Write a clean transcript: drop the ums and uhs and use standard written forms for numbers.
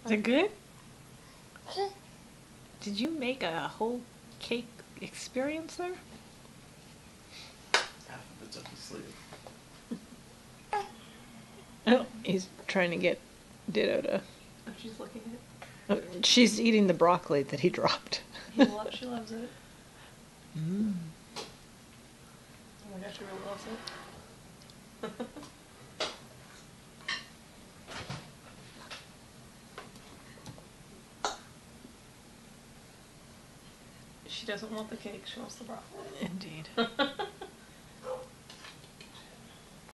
Is it good? Did you make a whole cake experience there? Half of it's up his sleeve. Oh, he's trying to get Ditto to. Oh, she's looking at it. Oh, she's eating the broccoli that he dropped. She loves it. Mm. Oh my gosh, she really loves it. She doesn't want the cake, she wants the broccoli. Indeed.